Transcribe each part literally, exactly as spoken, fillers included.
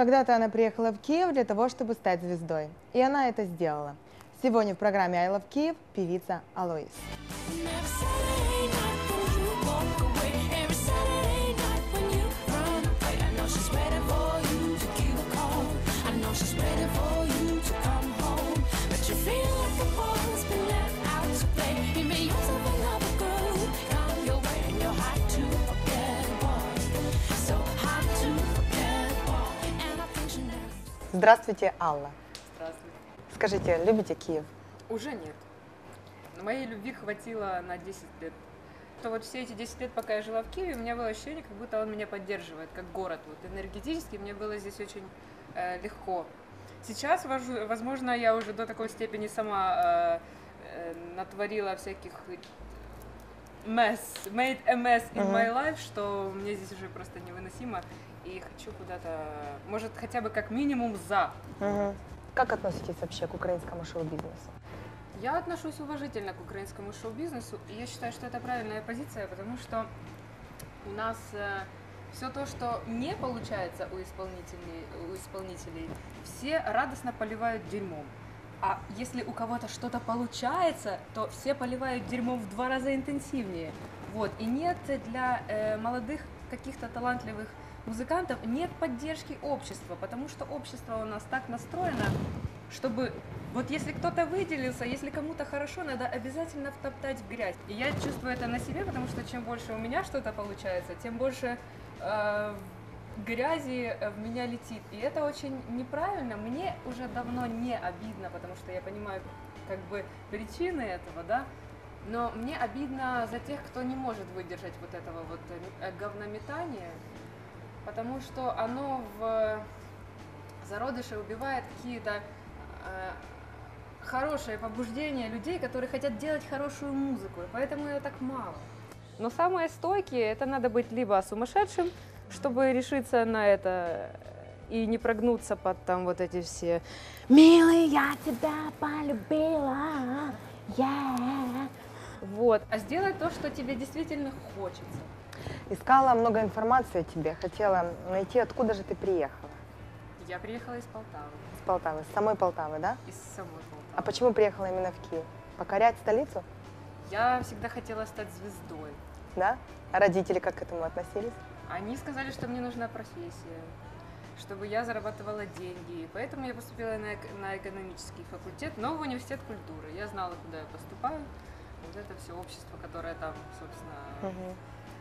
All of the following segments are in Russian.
Когда-то она приехала в Киев для того, чтобы стать звездой. И она это сделала. Сегодня в программе I Love Kyiv певица Алоис. Здравствуйте, Алла. Здравствуйте. Скажите, любите Киев? Уже нет. Но моей любви хватило на десять лет. То вот все эти десять лет, пока я жила в Киеве, у меня было ощущение, как будто он меня поддерживает, как город. Вот энергетически мне было здесь очень э, легко. Сейчас, возможно, я уже до такой степени сама э, э, натворила всяких mess, made a mess in uh-huh. my life, что мне здесь уже просто невыносимо. И хочу куда-то, может, хотя бы как минимум за. Угу. Как относитесь вообще к украинскому шоу-бизнесу? Я отношусь уважительно к украинскому шоу-бизнесу, и я считаю, что это правильная позиция, потому что у нас э, все то, что не получается у исполнителей, у исполнителей, все радостно поливают дерьмом. А если у кого-то что-то получается, то все поливают дерьмом в два раза интенсивнее. Вот. И нет для э, молодых каких-то талантливых музыкантов нет поддержки общества, потому что общество у нас так настроено, чтобы вот если кто-то выделился, если кому-то хорошо, надо обязательно втоптать в грязь. И я чувствую это на себе, потому что чем больше у меня что-то получается, тем больше э, грязи в меня летит. И это очень неправильно. Мне уже давно не обидно, потому что я понимаю как бы причины этого, да. Но мне обидно за тех, кто не может выдержать вот этого вот говнометания. Потому что оно в зародыше убивает какие-то э, хорошие побуждения людей, которые хотят делать хорошую музыку, и поэтому ее так мало. Но самые стойкие, это надо быть либо сумасшедшим, чтобы решиться на это и не прогнуться под там вот эти все «Милый, я тебя полюбила, yeah». Вот. А сделать то, что тебе действительно хочется. Искала много информации о тебе, хотела найти, откуда же ты приехала. Я приехала из Полтавы. Из Полтавы, с самой Полтавы, да? Из самой Полтавы. А почему приехала именно в Киев? Покорять столицу? Я всегда хотела стать звездой. Да? А родители как к этому относились? Они сказали, что мне нужна профессия, чтобы я зарабатывала деньги. Поэтому я поступила на, на экономический факультет, но в университет культуры. Я знала, куда я поступаю. Вот это все общество, которое там, собственно, угу.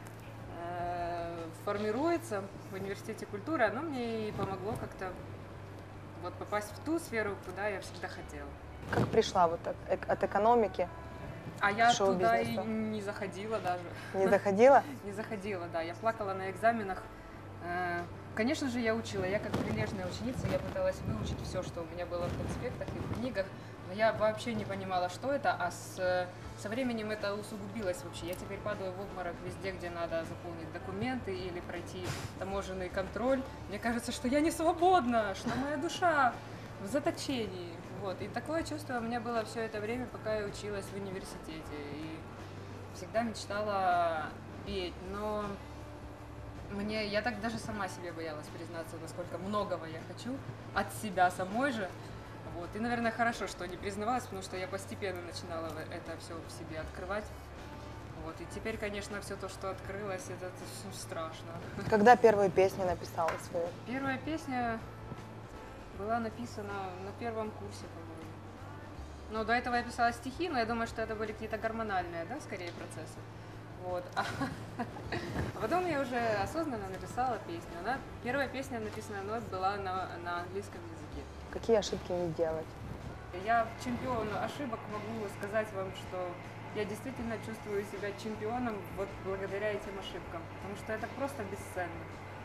э, формируется в университете культуры, оно мне и помогло как-то вот попасть в ту сферу, куда я всегда хотела. Как пришла вот от, от экономики? А я туда и не заходила даже. Не заходила? Не заходила, да. Я плакала на экзаменах. Конечно же, я учила. Я как прилежная ученица, я пыталась выучить все, что у меня было в конспектах и в книгах. Но я вообще не понимала, что это, а с, со временем это усугубилось вообще. Я теперь падаю в обморок везде, где надо заполнить документы или пройти таможенный контроль. Мне кажется, что я не свободна, что моя душа в заточении. Вот. И такое чувство у меня было все это время, пока я училась в университете. И всегда мечтала петь, но мне, я так даже сама себе боялась признаться, насколько многого я хочу от себя самой же. Вот. И, наверное, хорошо, что не признавалась, потому что я постепенно начинала это все в себе открывать. Вот. И теперь, конечно, все то, что открылось, это, это страшно. Когда первую песню написала свою? Первая песня была написана на первом курсе, по-моему. Но до этого я писала стихи, но я думаю, что это были какие-то гормональные, да, скорее, процессы. Вот. А потом я уже осознанно написала песню. Она, первая песня, написанная мной, была на, на английском языке. Какие ошибки не делать? Я чемпион ошибок могу сказать вам, что я действительно чувствую себя чемпионом вот благодаря этим ошибкам, потому что это просто бесценно.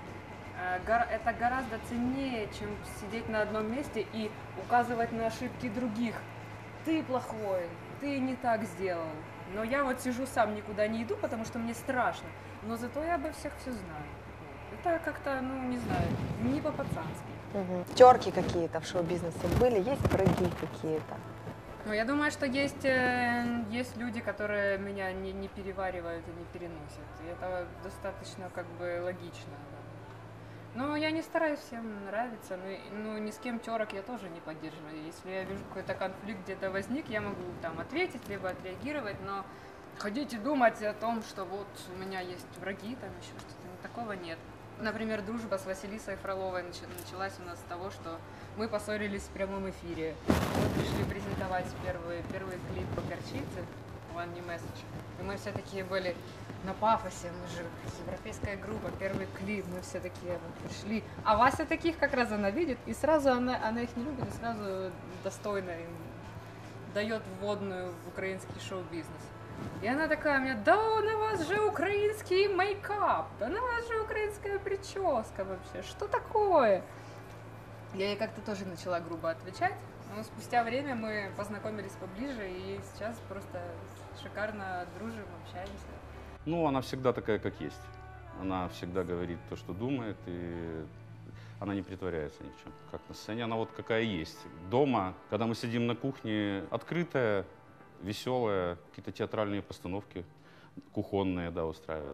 Это гораздо ценнее, чем сидеть на одном месте и указывать на ошибки других. Ты плохой, ты не так сделал. Но я вот сижу сам, никуда не иду, потому что мне страшно. Но зато я обо всех все знаю. Это как-то, ну, не знаю, не по-пацански. Угу. Терки какие-то в шоу-бизнесе были? Есть враги какие-то? Ну, я думаю, что есть, э, есть люди, которые меня не, не переваривают и не переносят. И это достаточно как бы логично. Да. Ну, я не стараюсь всем нравиться, но ну, ни с кем терок я тоже не поддерживаю. Если я вижу какой-то конфликт где-то возник, я могу там ответить, либо отреагировать, но ходить и думать о том, что вот у меня есть враги, там еще что-то, такого нет. Например, дружба с Василисой Фроловой началась у нас с того, что мы поссорились в прямом эфире. Мы пришли презентовать первый, первый клип по горчице One New Message. И мы все такие были на пафосе, мы же европейская группа, первый клип, мы все такие вот пришли. А Вася таких как раз она видит, и сразу она, она их не любит, и сразу достойно им дает вводную в украинский шоу-бизнес. И она такая мне: да на вас же украинский мейкап, да на вас же украинская прическа вообще, что такое? Я ей как-то тоже начала грубо отвечать, но спустя время мы познакомились поближе и сейчас просто шикарно дружим, общаемся. Ну, она всегда такая, как есть. Она всегда говорит то, что думает, и она не притворяется ни в чем. Как на сцене, она вот какая есть. Дома, когда мы сидим на кухне, открытая, веселая, какие-то театральные постановки, кухонные, да, устраивает.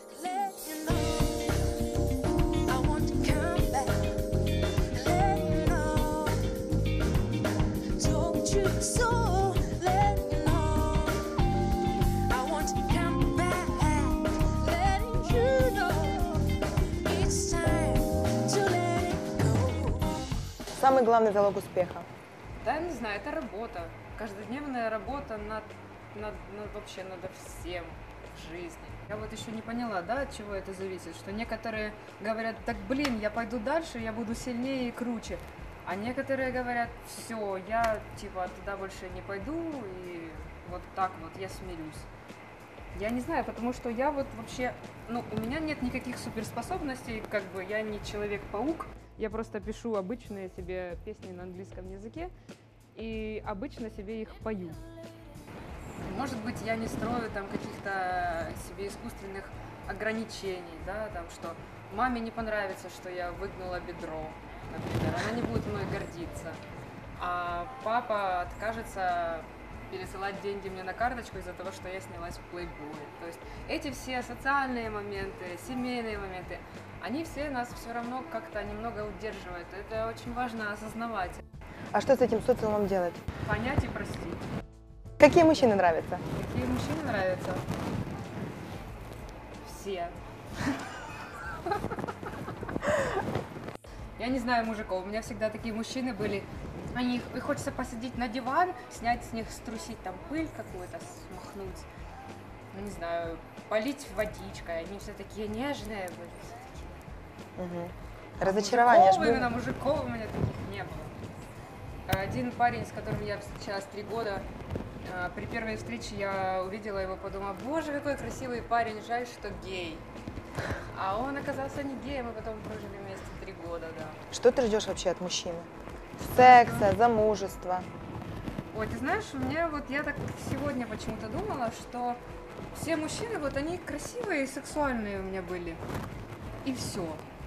Самый главный залог успеха? Да, не знаю, это работа. Каждодневная работа над, над, над вообще над всем в жизни. Я вот еще не поняла, да, от чего это зависит, что некоторые говорят: так блин, я пойду дальше, я буду сильнее и круче. А некоторые говорят: все, я типа туда больше не пойду, и вот так вот я смирюсь. Я не знаю, потому что я вот вообще, ну, у меня нет никаких суперспособностей, как бы я не Человек-паук. Я просто пишу обычные себе песни на английском языке и обычно себе их пою. Может быть, я не строю там каких-то себе искусственных ограничений, да, там, что маме не понравится, что я выгнула бедро, например, она не будет мной гордиться, а папа откажется пересылать деньги мне на карточку из-за того, что я снялась в Playboy. То есть эти все социальные моменты, семейные моменты, они все нас все равно как-то немного удерживают. Это очень важно осознавать. А что с этим социумом делать? Понять и простить. Какие мужчины нравятся? Какие мужчины нравятся? Все. Я не знаю мужиков, у меня всегда такие мужчины были. Они, их хочется посадить на диван, снять с них, струсить там пыль какую-то, смахнуть. Ну, не знаю, полить водичкой. Они все такие нежные были. Угу. Разочарование. Мужиков, именно мужиков у меня таких не было. Один парень, с которым я встречалась три года, при первой встрече я увидела его, подумала: боже, какой красивый парень, жаль, что гей. А он оказался не геем, мы потом прожили вместе три года, да. Что ты ждешь вообще от мужчины? Секса, замужества? Ой, ты знаешь, у меня вот я так сегодня почему-то думала, что все мужчины, вот они красивые и сексуальные у меня были. И все.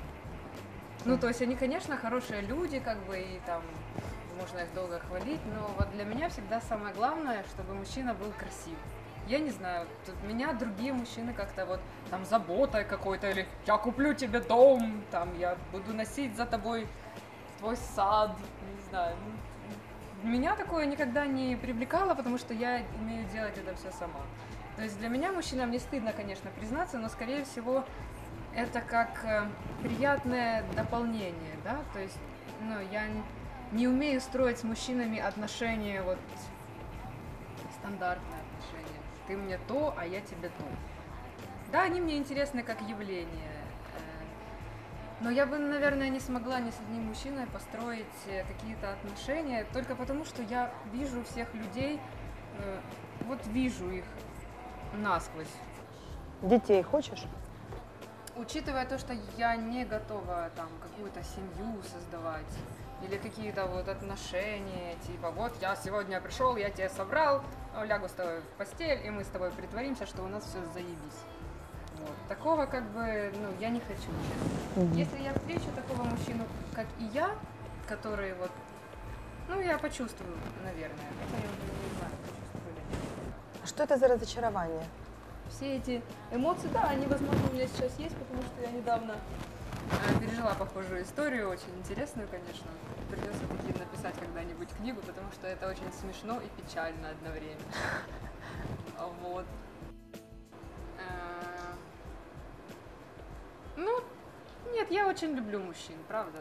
Ну, то есть они, конечно, хорошие люди, как бы, и там можно их долго хвалить, но вот для меня всегда самое главное, чтобы мужчина был красив. Я не знаю, тут меня другие мужчины как-то вот там заботой какой-то, или я куплю тебе дом, там я буду носить за тобой твой сад, не знаю. Меня такое никогда не привлекало, потому что я умею делать это все сама. То есть для меня мужчинам не стыдно, конечно, признаться, но скорее всего это как приятное дополнение, да, то есть, ну, я не умею строить с мужчинами отношения, вот, стандартные отношения. Ты мне то, а я тебе то. Да, они мне интересны как явление, но я бы, наверное, не смогла ни с одним мужчиной построить какие-то отношения, только потому, что я вижу всех людей, вот вижу их насквозь. Детей хочешь? Учитывая то, что я не готова там какую-то семью создавать или какие-то вот отношения, типа вот я сегодня пришел, я тебя собрал, лягу с тобой в постель, и мы с тобой притворимся, что у нас все заебись. Вот. Такого как бы, ну, я не хочу. Mm-hmm. Если я встречу такого мужчину, как и я, который вот, ну, я почувствую, наверное, хотя я уже не знаю, почувствую ли. А что это за разочарование? Все эти эмоции, да, они, возможно, у меня сейчас есть, потому что я недавно э, пережила похожую историю, очень интересную, конечно. Придется таки написать когда-нибудь книгу, потому что это очень смешно и печально одновременно. Вот. Э, Ну, нет, я очень люблю мужчин, правда.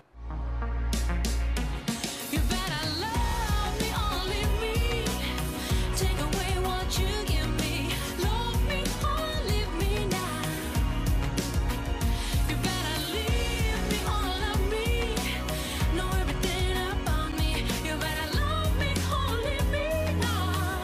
You better love me or leave me. Take away what you give me. Love me or leave me now. You better leave me or love me. Know everything about me. You better love me or leave me now.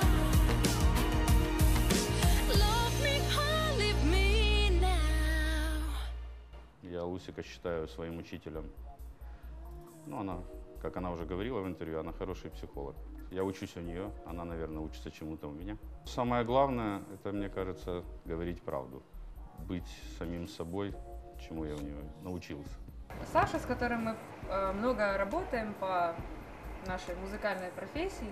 Love me or leave me now. Я Лусика считаю своим учителем. Ну, она, как она уже говорила в интервью, она хороший психолог. Я учусь у нее, она, наверное, учится чему-то у меня. Самое главное, это, мне кажется, говорить правду. Быть самим собой, чему я у нее научился. Саша, с которым мы э, много работаем по нашей музыкальной профессии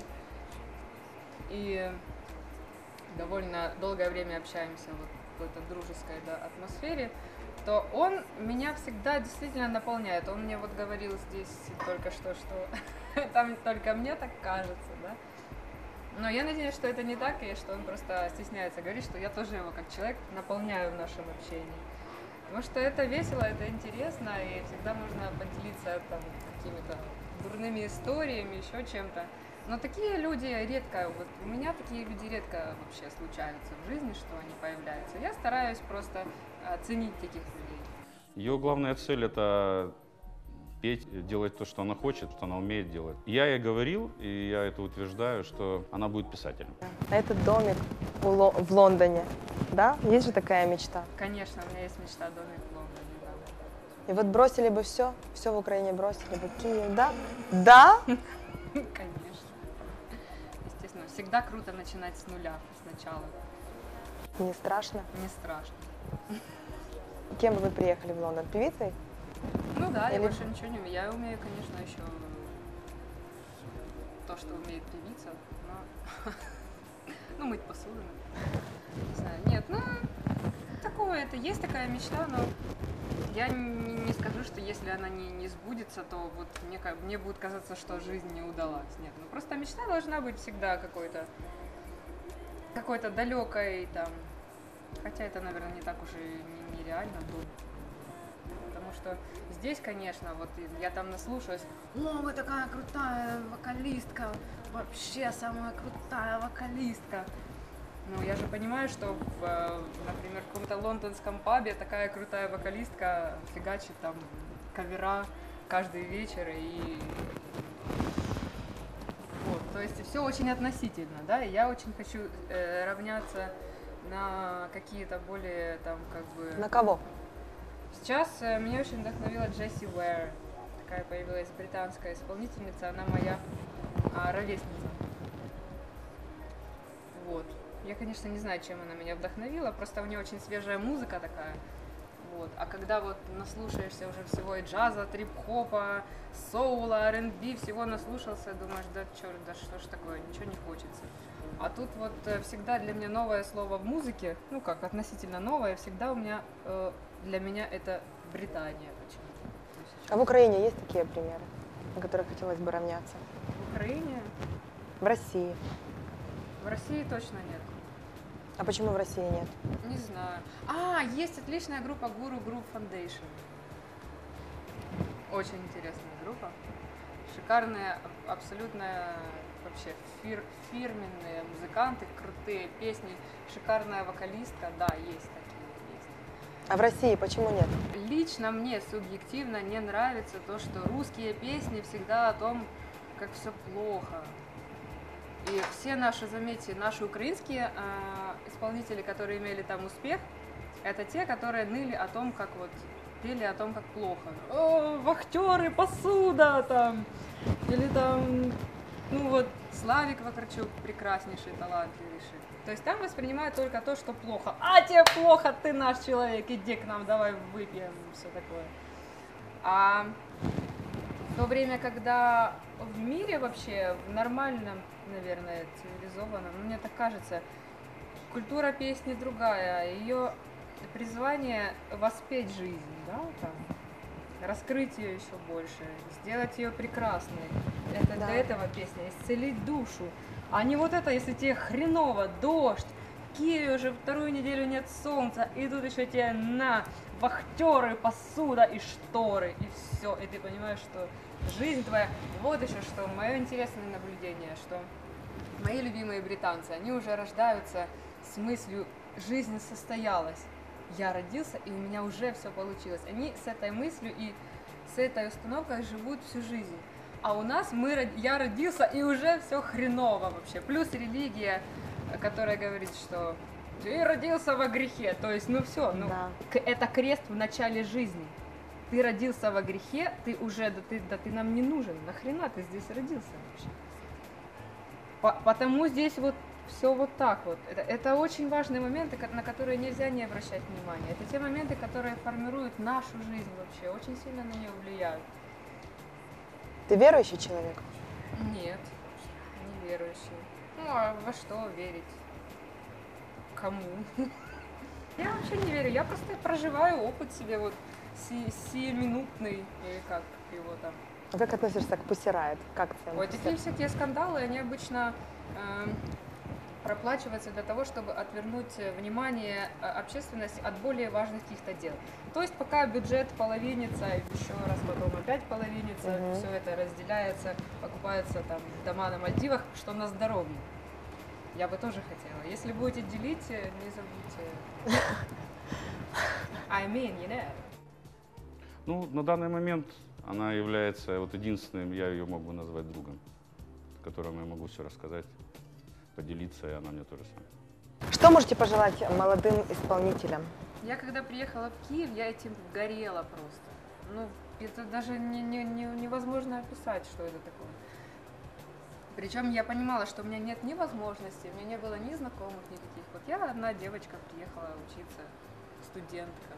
и довольно долгое время общаемся вот в этой дружеской, да, атмосфере, то он меня всегда действительно наполняет. Он мне вот говорил здесь только что, что там только мне так кажется, да. Но я надеюсь, что это не так, и что он просто стесняется говорить, что я тоже его как человек наполняю в нашем общении. Потому что это весело, это интересно, и всегда можно поделиться там какими-то дурными историями, еще чем-то. Но такие люди редко, вот у меня такие люди редко вообще случаются в жизни, что они появляются. Я стараюсь просто а, ценить таких людей. Ее главная цель – это петь, делать то, что она хочет, что она умеет делать. Я ей говорил, и я это утверждаю, что она будет писателем. А этот домик в Ло- в Лондоне, да? Есть же такая мечта. Конечно, у меня есть мечта домик в Лондоне, да. И вот бросили бы все, все в Украине бросили бы, Киев, да? Да? Конечно. Естественно, всегда круто начинать с нуля, сначала. Не страшно? Не страшно. Кем бы вы приехали в Лондон? Певицей? Ну да, я Или- больше ничего не умею. Я умею, конечно, еще то, что умеет певица, но... ну, мыть посуду. Не знаю, нет, ну, такое, это есть такая мечта, но я не, не скажу, что если она не, не сбудется, то вот мне, ка- мне будет казаться, что жизнь не удалась. Нет, ну просто мечта должна быть всегда какой-то какой-то далекой там. Хотя это, наверное, не так уж и не- нереально было. Потому что здесь, конечно, вот я там наслушаюсь, о, вы такая крутая вокалистка, вообще самая крутая вокалистка. Ну, я же понимаю, что, в, э, например, в каком-то лондонском пабе такая крутая вокалистка фигачит там кавера каждый вечер и... Вот, то есть все очень относительно, да, и я очень хочу э, равняться на какие-то более там как бы... На кого? Сейчас э, меня очень вдохновила Джесси Уэр. Такая появилась британская исполнительница, она моя а, ровесница. Вот. Я, конечно, не знаю, чем она меня вдохновила, просто у нее очень свежая музыка такая. Вот. А когда вот наслушаешься уже всего и джаза, трип-хопа, соула, ар энд би, всего наслушался, думаешь, да черт, да что ж такое, ничего не хочется. А тут вот э, всегда для меня новое слово в музыке, ну как, относительно новое, всегда у меня, э, для меня это Британия почему-то. То есть А в Украине есть такие примеры, на которых хотелось бы равняться? в Украине, В России. в России точно нет. А почему в России нет? Не знаю. А, есть отличная группа Guru Group Foundation. Очень интересная группа. Шикарные, аб- абсолютно вообще фир- фирменные музыканты, крутые песни, шикарная вокалистка. Да, есть такие, есть. А в России почему нет? Лично мне субъективно не нравится то, что русские песни всегда о том, как все плохо. И все наши, заметьте, наши украинские э, исполнители, которые имели там успех, это те, которые ныли о том, как вот пели о том, как плохо. О, вахтеры, посуда там. Или там, ну вот, Славик Вакарчук прекраснейший, талантливейший. То есть там воспринимают только то, что плохо. А тебе плохо, ты наш человек, иди к нам, давай выпьем, все такое. А в то время, когда в мире вообще, в нормальном, наверное, цивилизованном, ну, мне так кажется, культура песни другая, ее призвание воспеть жизнь, да, там, раскрыть ее еще больше, сделать ее прекрасной. Это Да. для этого песня, исцелить душу. А не вот это, если тебе хреново, дождь, в Киеве уже вторую неделю нет солнца, и тут еще тебе на вахтеры, посуда и шторы, и все. И ты понимаешь, что жизнь твоя... Вот еще что, мое интересное наблюдение, что мои любимые британцы, они уже рождаются с мыслью «жизнь состоялась». Я родился, и у меня уже все получилось. Они с этой мыслью и с этой установкой живут всю жизнь. А у нас мы, род- я родился, и уже все хреново вообще. Плюс религия, которая говорит, что ты родился во грехе. То есть, ну все, ну, Да. к- это крест в начале жизни. Ты родился во грехе, ты уже, да ты, да ты нам не нужен. Нахрена ты здесь родился вообще? По- потому здесь вот все вот так вот. Это, это очень важные моменты, ко- на которые нельзя не обращать внимания. Это те моменты, которые формируют нашу жизнь вообще, очень сильно на нее влияют. Ты верующий человек? Нет, не верующий. Ну а во что верить? Кому? Я вообще не верю, я просто проживаю опыт себе вот си- сиюминутный, или как его там. А как относишься к Pussy Riot? Как ты? Вот такие всякие скандалы, они обычно эм, проплачиваются для того, чтобы отвернуть э, внимание э, общественности от более важных каких-то дел. То есть пока бюджет половинится, еще раз потом опять половинится, Мгм. все это разделяется, покупаются там дома на Мальдивах, что на здоровье. Я бы тоже хотела. Если будете делить, э, не забудьте. I mean, you know. Ну, на данный момент она является вот единственным, я ее могу назвать другом, которому я могу все рассказать, поделиться, и она мне тоже самое. Что можете пожелать молодым исполнителям? Я когда приехала в Киев, я этим горела просто. Ну, это даже не, не- не- невозможно описать, что это такое. Причем я понимала, что у меня нет ни возможностей, у меня не было ни знакомых никаких. Вот я одна девочка приехала учиться, студентка.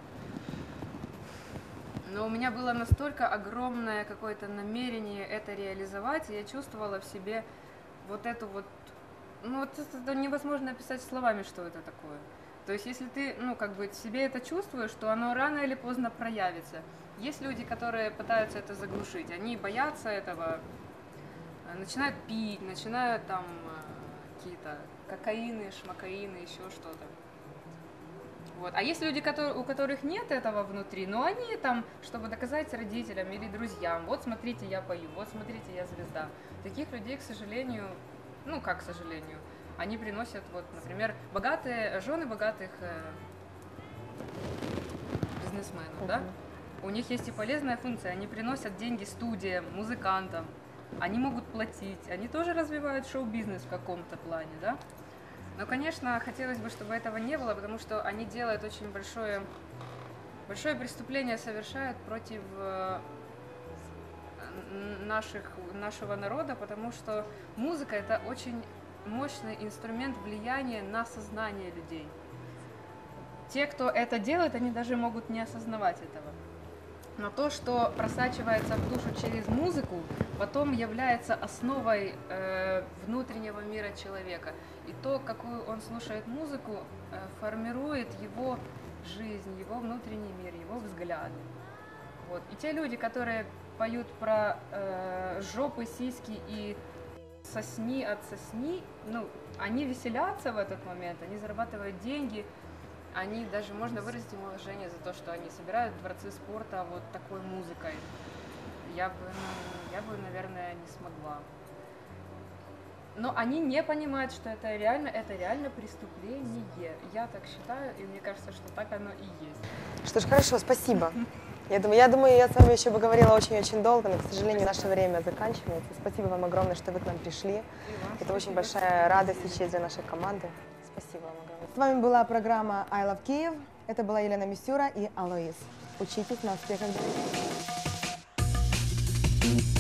Но у меня было настолько огромное какое-то намерение это реализовать, и я чувствовала в себе вот эту вот, ну вот это невозможно описать словами, что это такое. То есть если ты, ну как бы в себе это чувствуешь, то оно рано или поздно проявится. Есть люди, которые пытаются это заглушить, они боятся этого, э, начинают пить, начинают там э, какие-то кокаины, шмакаины, еще что-то. Вот. А есть люди, которые, у которых нет этого внутри, но они там, чтобы доказать родителям или друзьям, вот смотрите, я пою, вот смотрите, я звезда. Таких людей, к сожалению, ну как к сожалению, они приносят, вот, например, богатые, жены богатых э, бизнесменов, да? У них есть и полезная функция, они приносят деньги студиям, музыкантам, они могут платить, они тоже развивают шоу-бизнес в каком-то плане, да? Но, конечно, хотелось бы, чтобы этого не было, потому что они делают очень большое, большое преступление, совершают против э, н- наших, нашего народа, потому что музыка – это очень мощный инструмент влияния на сознание людей. Те, кто это делает, они даже могут не осознавать этого. Но то, что просачивается в душу через музыку, потом является основой э, внутреннего мира человека. И то, какую он слушает музыку, э, формирует его жизнь, его внутренний мир, его взгляды. Вот. И те люди, которые поют про э, жопы, сиськи и сосни от сосни, ну, они веселятся в этот момент, они зарабатывают деньги, они даже, можно выразить им уважение за то, что они собирают дворцы спорта вот такой музыкой. Я бы, ну, я бы, наверное, не смогла. Но они не понимают, что это реально, это реально преступление. Я так считаю, и мне кажется, что так оно и есть. Что ж, хорошо, спасибо. Я думаю, я думаю, я с вами еще бы говорила очень-очень долго, но, к сожалению, наше время заканчивается. Спасибо вам огромное, что вы к нам пришли. И вам Это очень спасибо, большая что радость и пригласили. честь для нашей команды. Спасибо вам огромное. С вами была программа I Love Kyiv. Это была Елена Мисюра и Алоис. Учитесь на успехах.